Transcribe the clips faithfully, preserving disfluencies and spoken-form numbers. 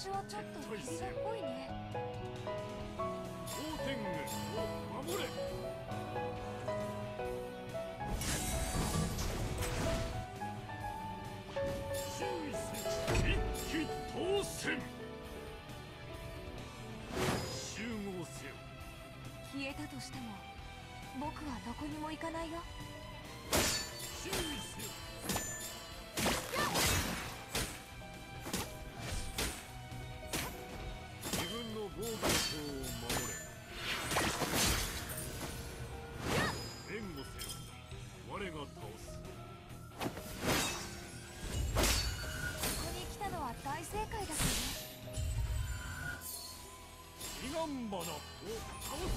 私はちょっとキリがっぽいね。 蒼天軍を守れ。注意せよ。一騎当選。集合せよ。 消えたとしても僕はどこにも行かないよ。 注意せよ。自分の防御層を守れ。援護せよ。我が倒す。 ここに来たのは大正解だったね。 彼岸花を倒せ。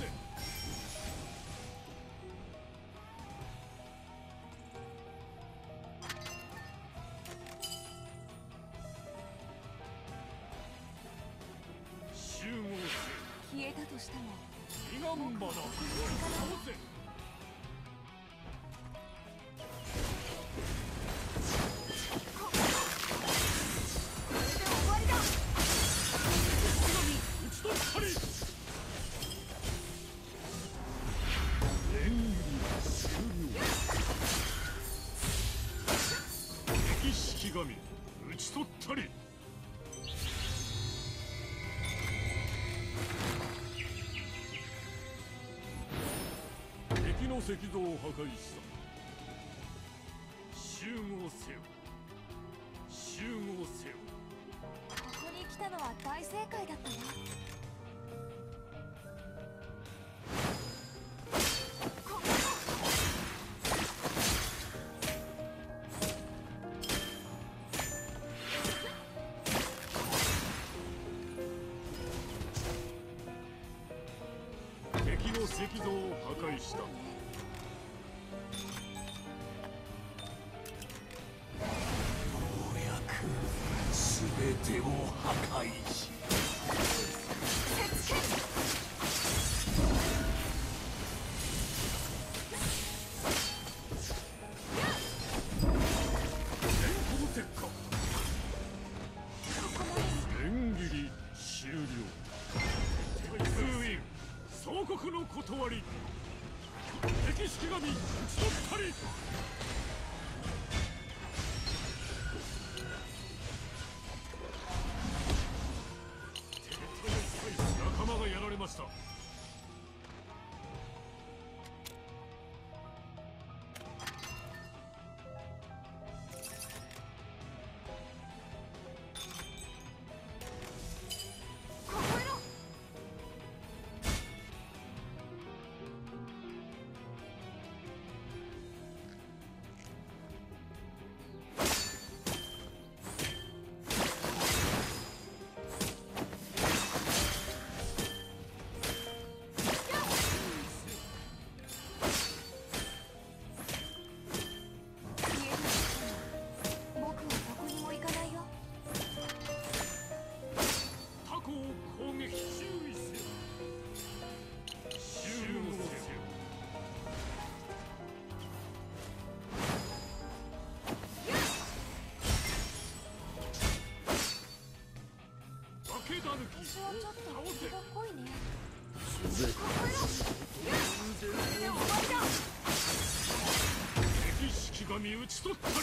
集合せ。 消えたとしても彼岸花を倒せ。 これで終わりだ。 打ち取ったり。演技終了。敵式神打ち取ったり。敵の石像を破壊した。集合せよ。集合せよ。 ここに来たのは大正解だったね。 敵の石像を破壊した。すべてを破壊し、縁切り終了。封印総国の断り。敵式神打ち取ったり。仲間がやられました。 私はちょっとキリがっぽいね。 敵式神打ち取ったり。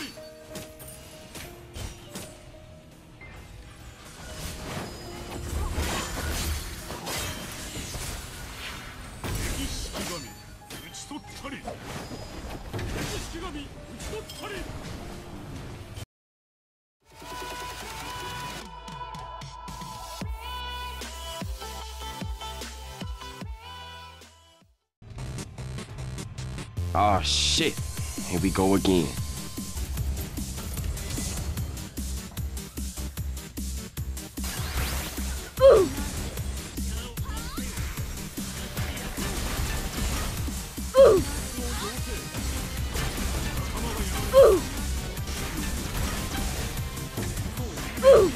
敵式神打ち取ったり。敵式神打ち取ったり。 Oh shit, here we go again. Ooh. Ooh. Ooh. Ooh.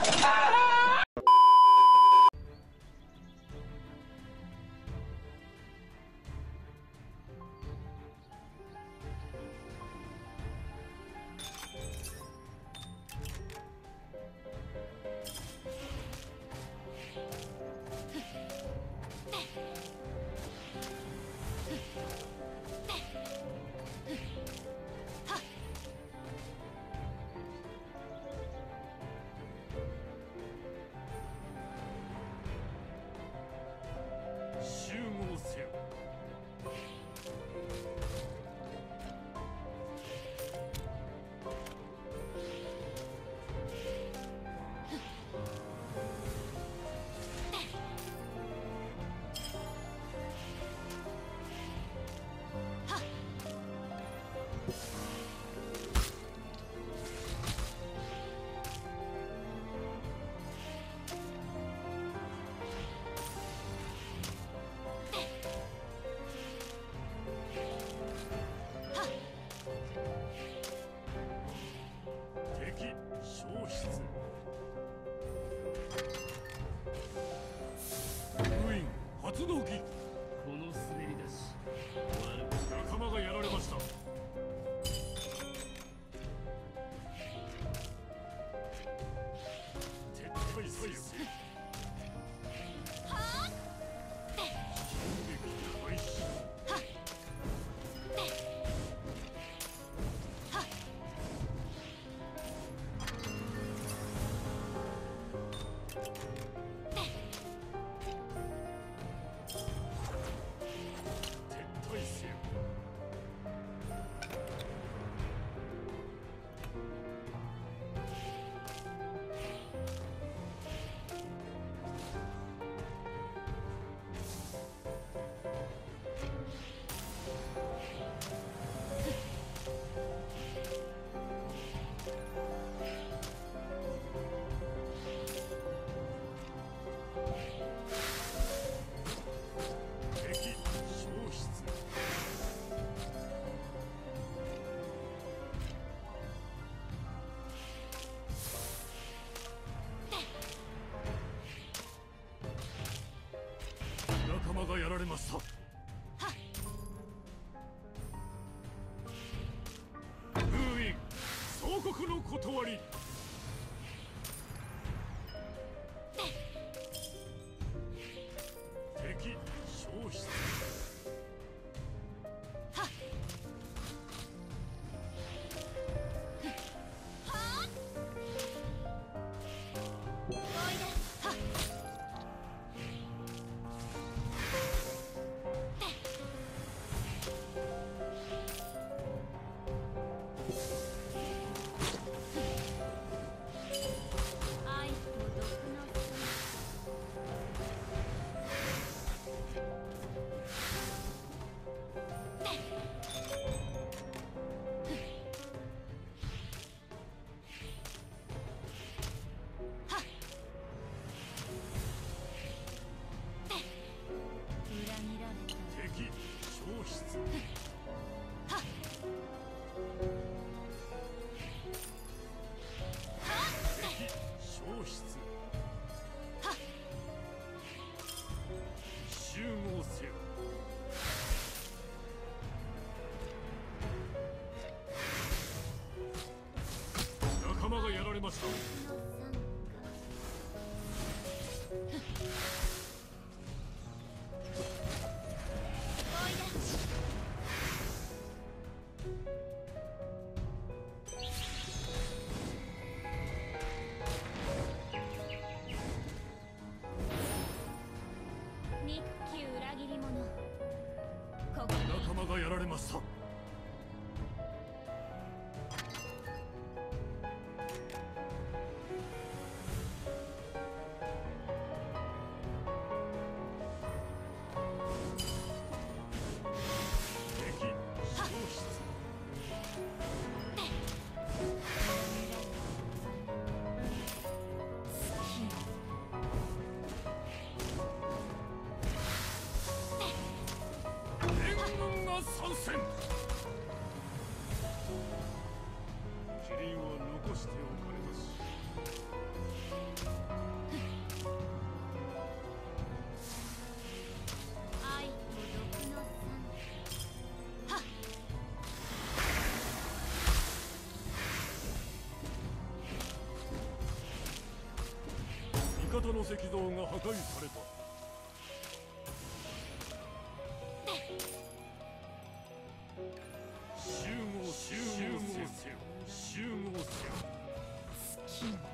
集合せよ。敵消失。封印発動機。 この滑り出し悪く仲間がやられました。撤退せよ。衝撃開始。撤退せよ。敵消失。仲間がやられました。封印総国の断り。敵消失。 愛と毒の裏切られた。 敵消失。敵消失。集合せよ。仲間がやられました。 日記裏切り者。ここに仲間がやられました。敵消失。援軍が参戦。キリンは残しておかれまし。 方の石像が破壊された。集合集合せよ集合せよ。 好きな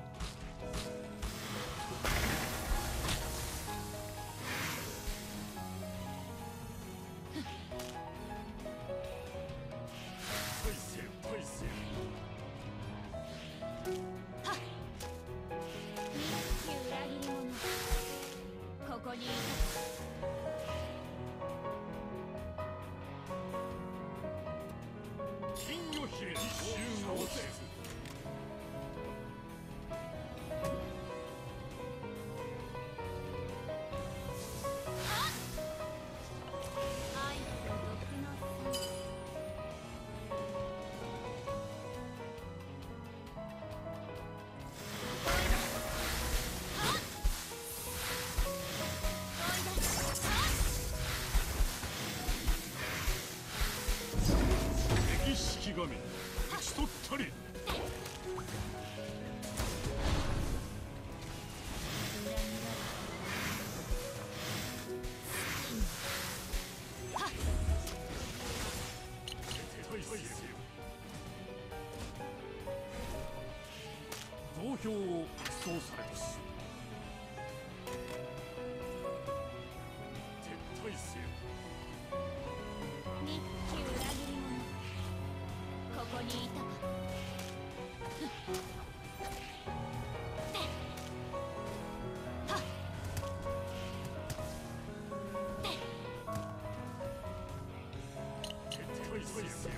大せよ大せよ。 裏切り者ここにい金魚姫に集合せよ。 愛と毒の巣敵式神討ち取ったり。大せよ。増票を一掃されます。撤退せよ。 日記裏切り者ここにいたか。 撤退せよ。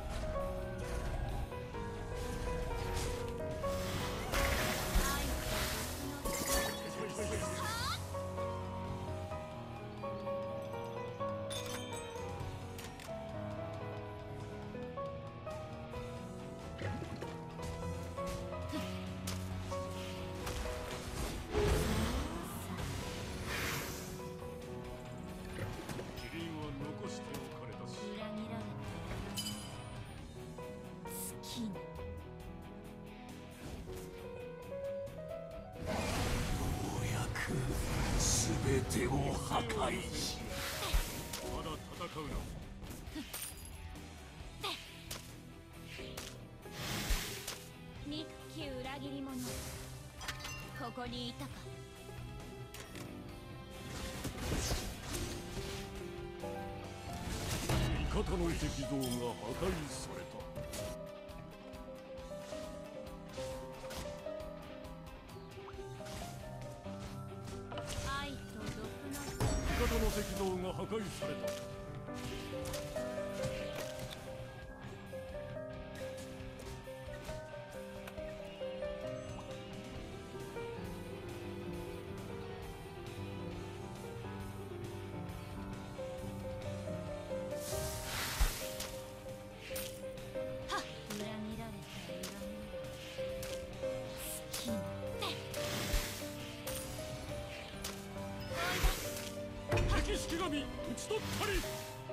キリンは残しておかれたし。 裏切られた好きなようやく全てを破壊し、 まだ戦うな。 日記裏切り者ここにいたか。 味方の石像が破壊された。 愛と毒の味方の石像が破壊された。 裏切られた恨み好きな敵式神討ち取ったり。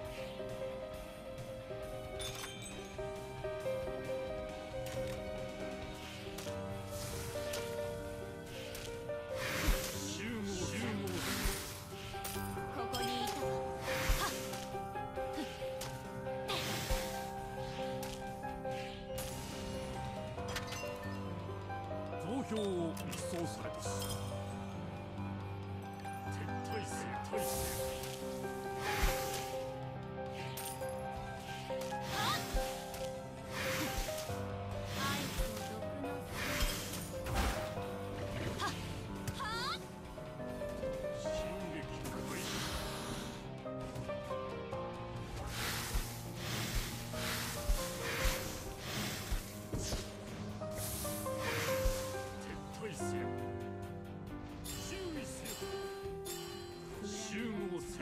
集合集合。 ここにいたか。 増票を一掃されたし。撤退せよ撤退せよ。 愛と毒の進撃開始。撤退せよ。注意せよ。集合せ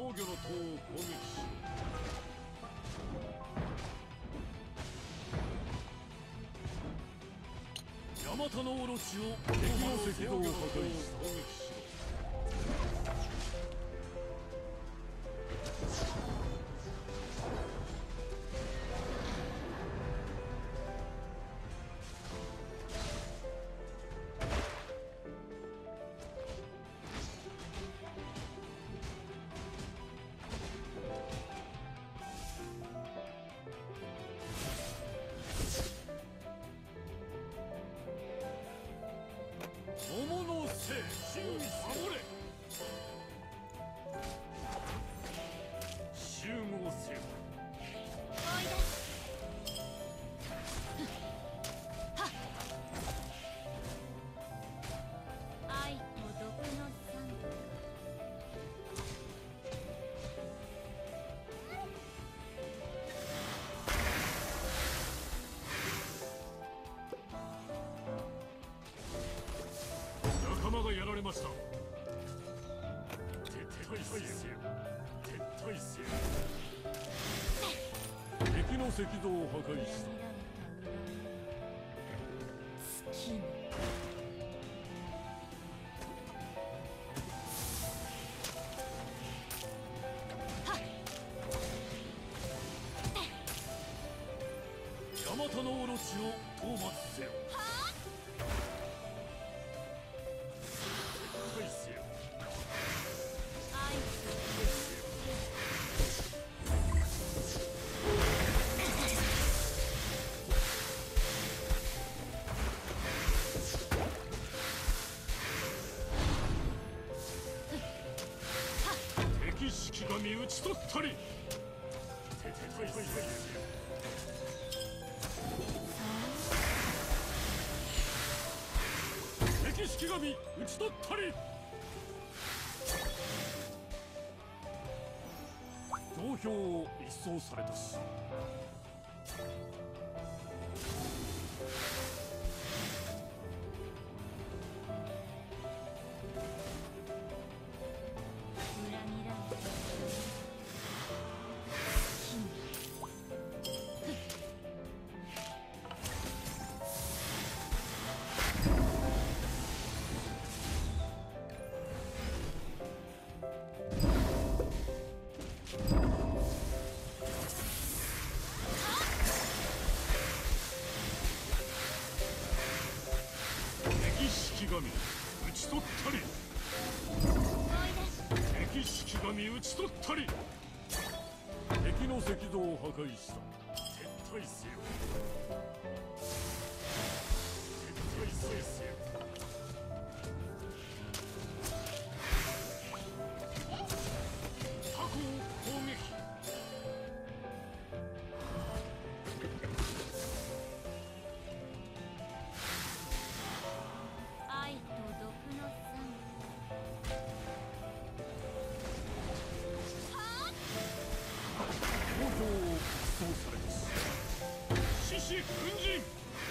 魚の塔を攻撃しろ。ヤマタのオロチを敵の赤道を破壊し攻撃しろ。桃のせい、周囲守れ。集合せよ。 おいで。はっ。愛と毒の三仲間がやられました。撤退せよ。撤退せよ。敵の石像を破壊した。 月にヤマタのオロチを討伐せよ。撤退せよ。 愛敵式神討ち取ったり。撤退せよ。敵式神討ち取ったり。同票を一掃されたし。 裏切られた月に敵式神討ち取ったり。敵式神討ち取ったり。敵の石像を破壊した。撤退せよ。撤退せよ。タコを攻撃。 愛と毒の三投票を一掃されたし。獅子奮陣。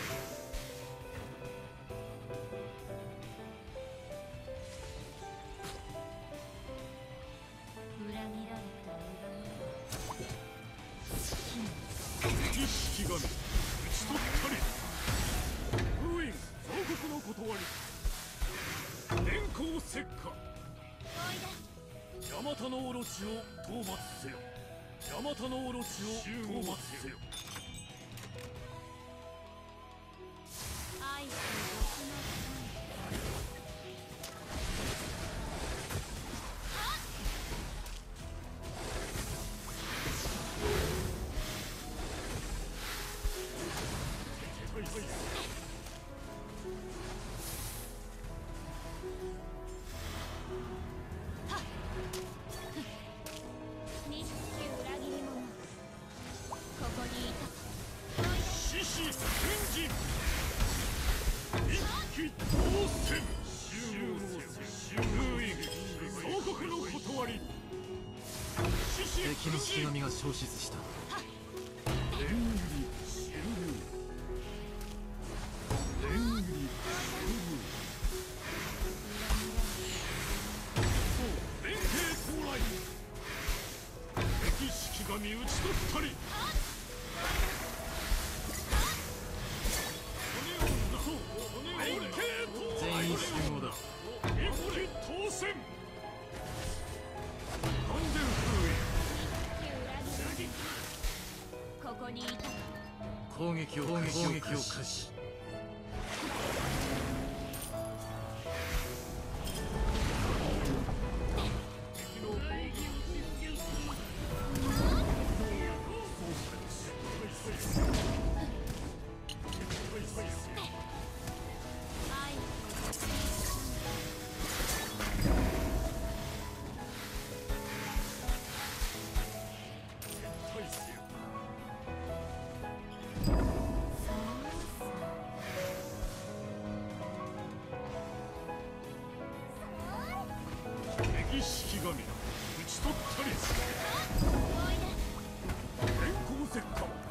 裏切られた恨み月に敵式神討ち取ったり。封印造国の断り。電光石火。 おいで。 ヤマタのオロチを討伐せよ。ヤマタのオロチを討伐せよ。 愛と毒の三撤退せよ。 にひき裏切り者ここにいた。 獅子奮陣。一騎当選。集合せよ。封印総国の断り。獅子敵の式奮陣。 神が消失した。 レングリ終了。レングリ終了。そう連携到来。 攻撃を攻撃を開始。 式神打ち取ったり電光石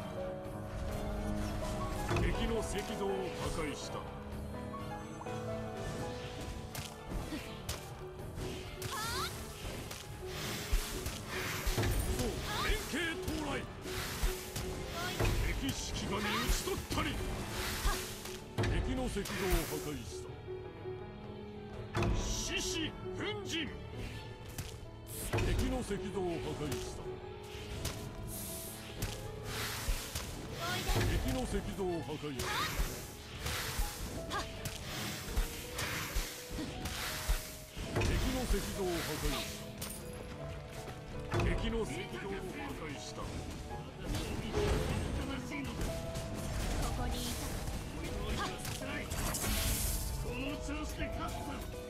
火敵の石像を破壊した。そう連携到来。敵式神打ち取ったり敵の石像を破壊した。獅子奮陣敵の石像を破壊した。敵の石像を破壊した。敵の石像を破壊した。敵の石像を破壊した。 ここにいこの調子で勝つ。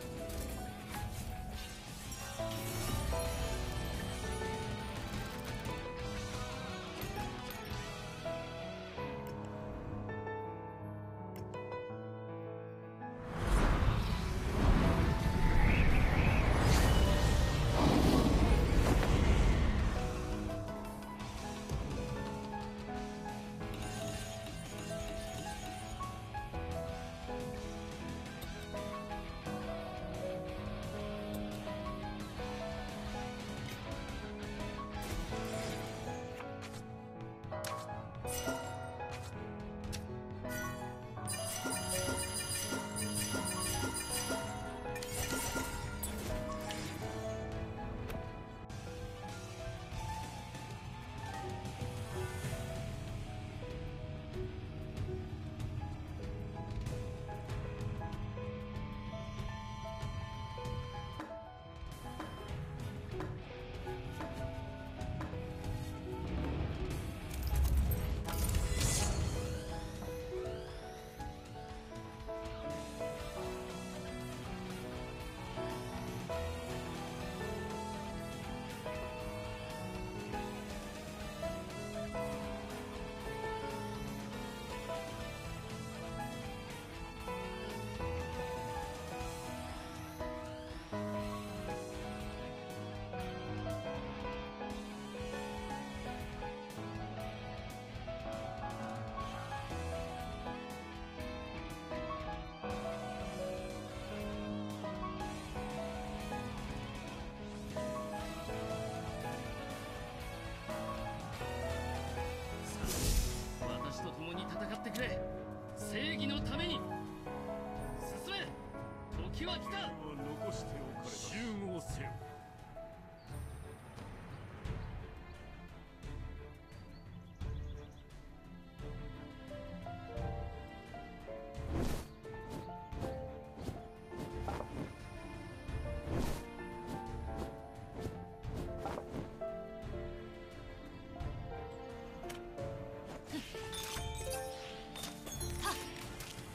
私と共に戦ってくれ。正義のために進め。時は来た。 残しておかれた。集合せよ。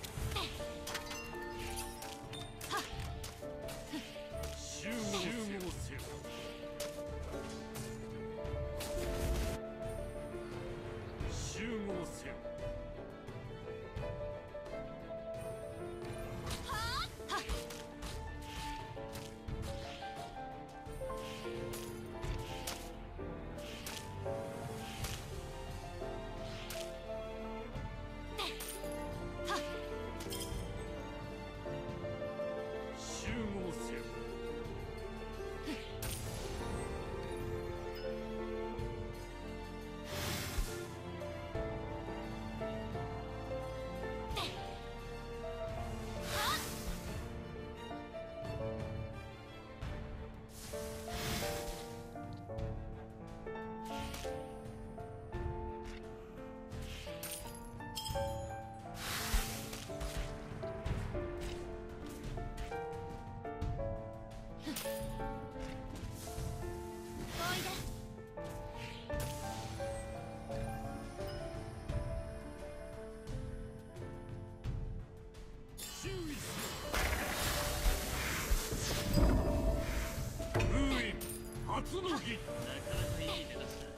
集合儀。 なかなかいい出だしだ。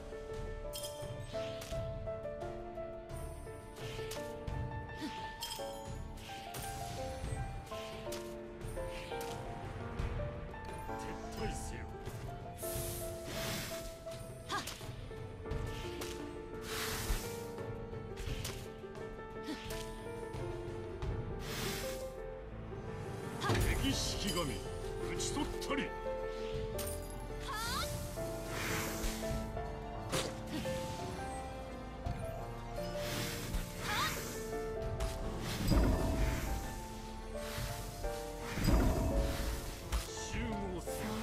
撤退せよ。敵式神討ち取ったり。集合せよ。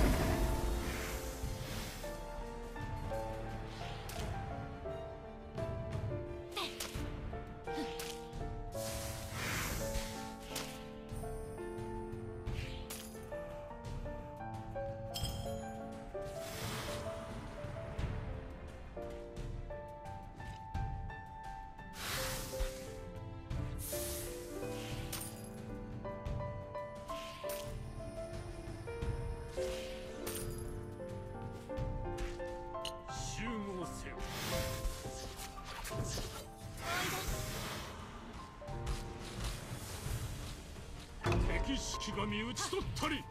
集合せよ。敵式神討ち取ったり。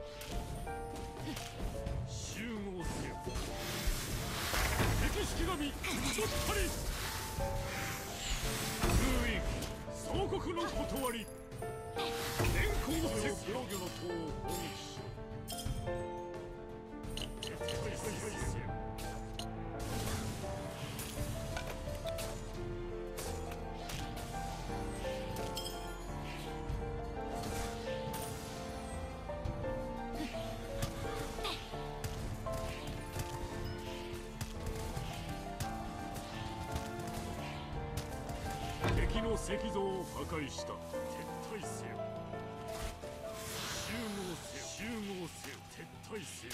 集合せよ。敵式神討ち取ったり。封印総国の断り。連行せよ。防御の塔を攻撃しろ。撤退せよ。敵の石像を破壊した。撤退せよ。集合せよ。集合せよ。撤退せよ。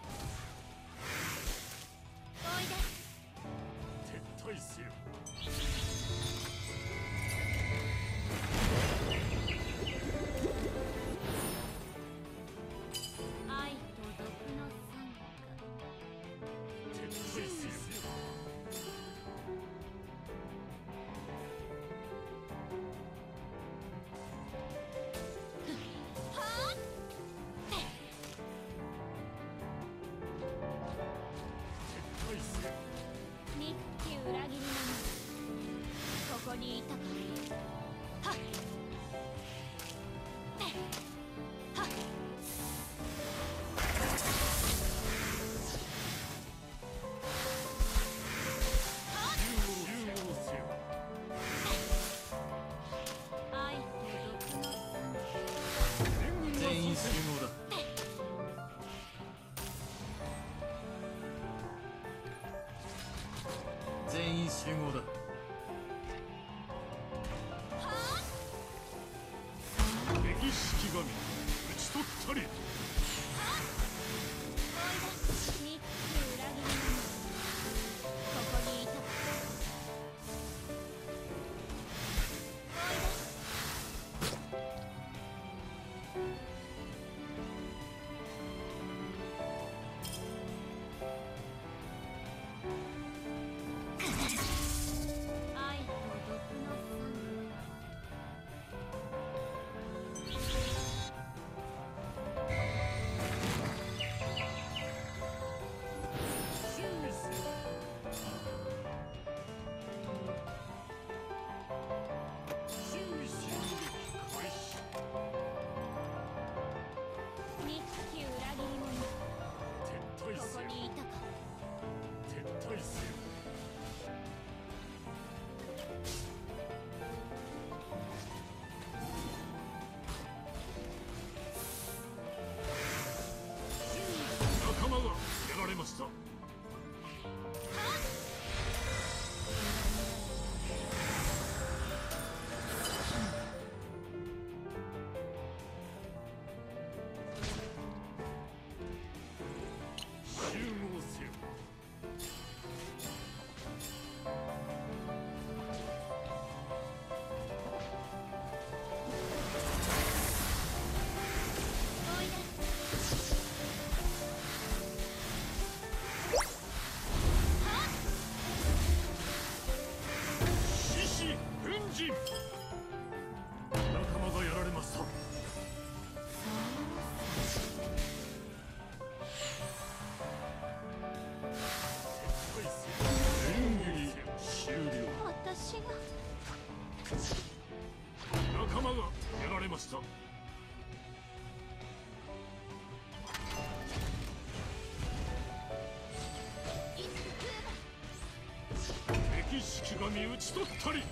撤退せよ。 愛と毒の賛撤退せよ。撤退せよ。 憎き裏切り者。ここにいたか。はっはっ。 集合せよ。 愛と毒の賛援軍が全員集蘇生。 合だ。全員集合だ。 敵式神討ち取ったり。 憎き裏切り者。ここにいたか。愛と毒の賛陣。仲間がやられました。演技終了。 私が仲間がやられました。敵式神討ち取ったり。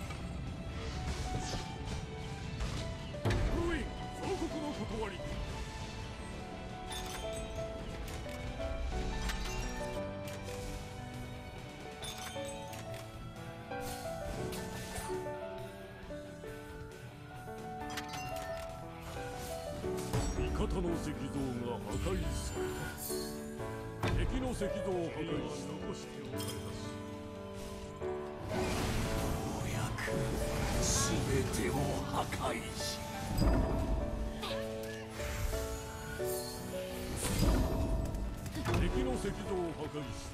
封印総国の断り。味方の石像が破壊された。敵の石像を破壊し残しておかれたし。 ようやく全てを破壊し、 敵の石像を破壊した。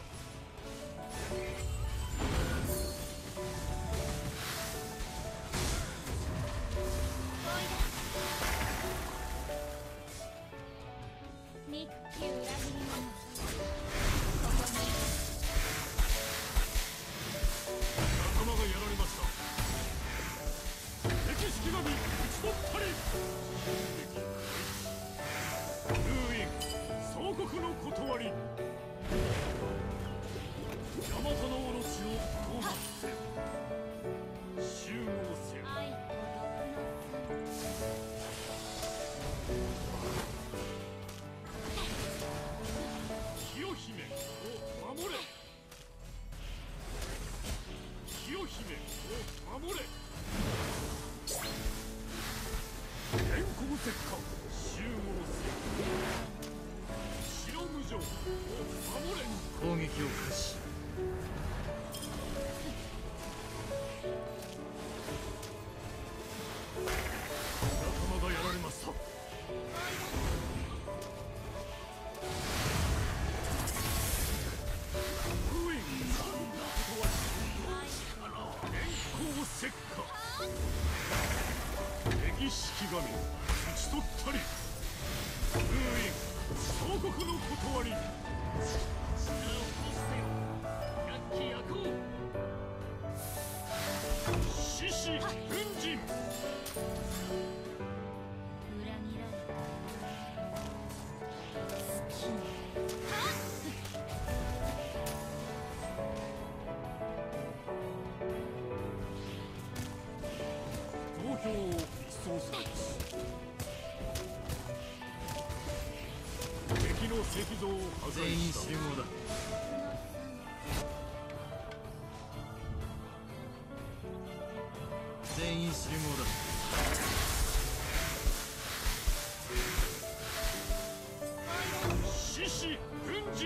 憎き裏切り者、ここに仲間がやられました。敵式神討ち取ったり。封印総国の断り。大和のオロチを討伐せよ。集合せよ。 愛と毒の清姫を守れ。清姫を守れ。電光石火集合せよ。白無常を守れ。 攻撃を開始。 仲間がやられました。封印電光石火。敵式神討ち取ったり。封印総国の断り。 力を行使せよ。百鬼夜行。 獅子奮陣。 裏切られた好きに投票を一掃されます。敵の石像を破壊全員した。 集合だ。全員集合だ。 獅子奮陣。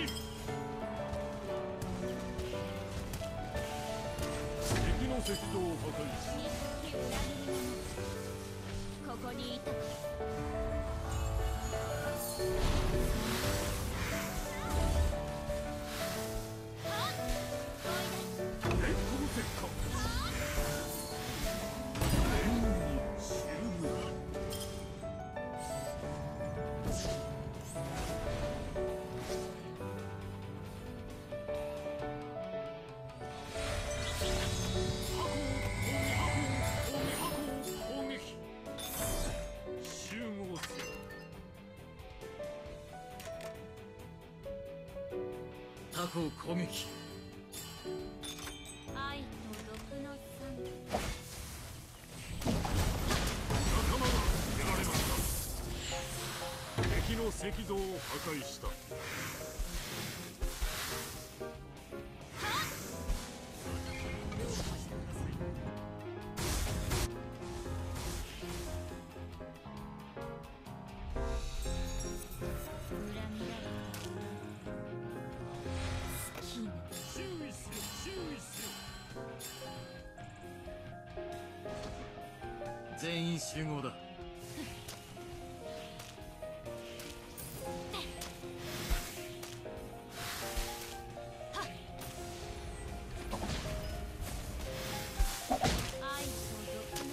敵の石像を破壊し、 憎き裏切り者、ここにいたか。 電光石火。演技終了。 タコを攻撃。 愛と毒の酸。 仲間がやられました。敵の石像を破壊した。 裏切られた好きに注意せよ、注意せよ。 全員集合だ。 愛と毒の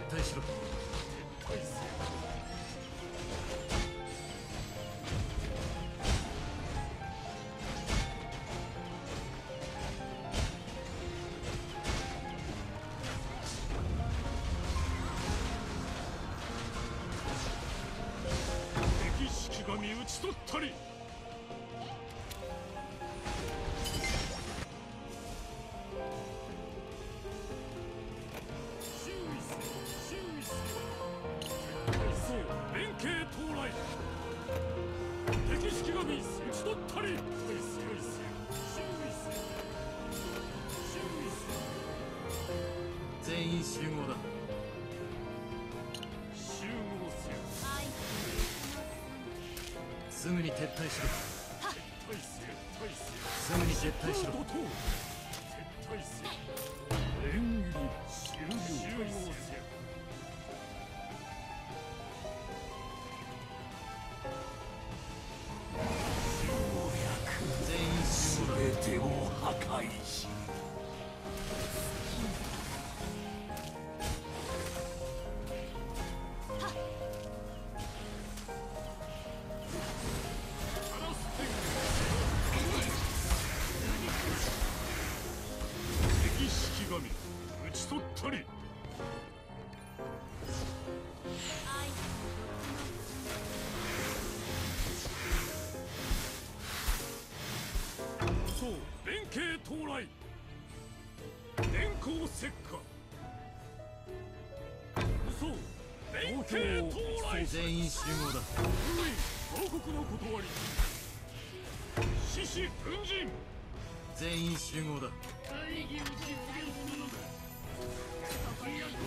退しろ。 撤退せよ。敵式神討ち取ったり。 全員集合だ。 集合せよ。 すぐに撤退しろ。 撤退せよ。撤退せよ。 すぐに撤退しろ。 撤退せよ。連理終了せよ。 全員集合だ。 全てを破壊し討ち取ったり。そう連携到来。電光石火。嘘連携到来。 全員集合だ。 封印報告の断り。獅子軍人。 全員集合だ。 大義を実現するのだ。ありがとう。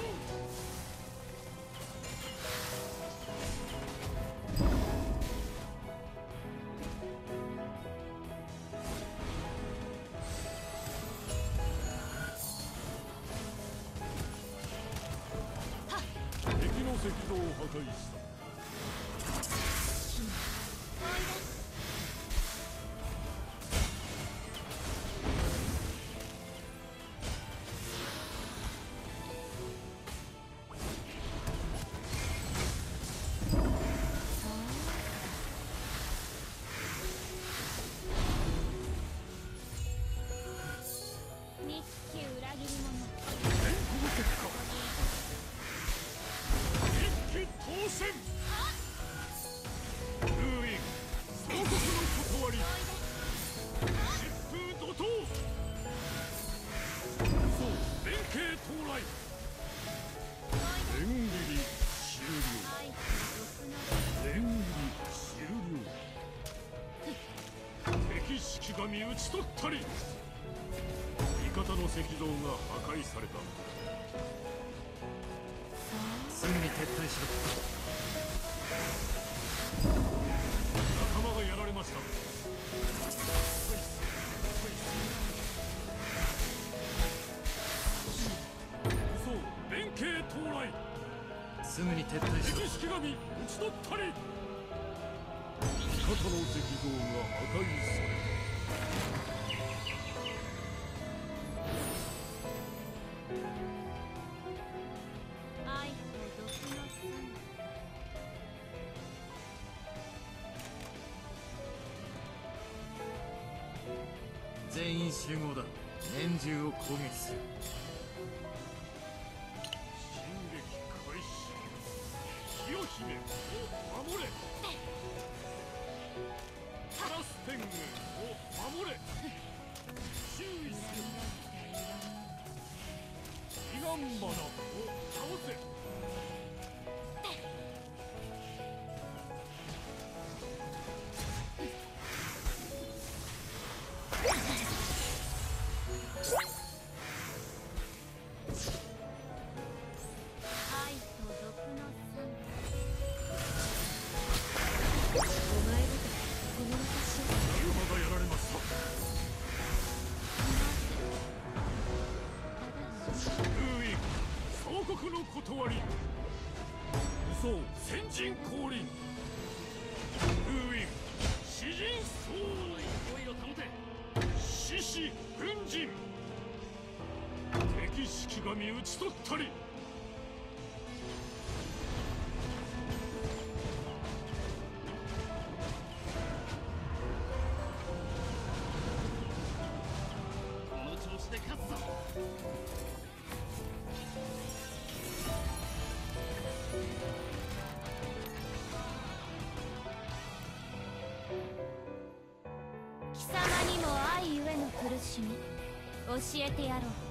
敵の石像を破壊した。神討ち取ったり。味方の石像が破壊された。 すぐに撤退しろ。 仲間がやられました。そう連携到来。 すぐに撤退しろ。 敵式神討ち取ったり。味方の石像が破壊された。 全員集合だ。年中を攻撃する。 進撃開始。キヨ姫を守れ。カラス天狗を守れ。注意せよ。彼岸花を倒せ。断り。嘘先陣降臨。封印詩人総勢いを保て。 獅子軍人。敵式神討ち取ったり。 教えてやろう。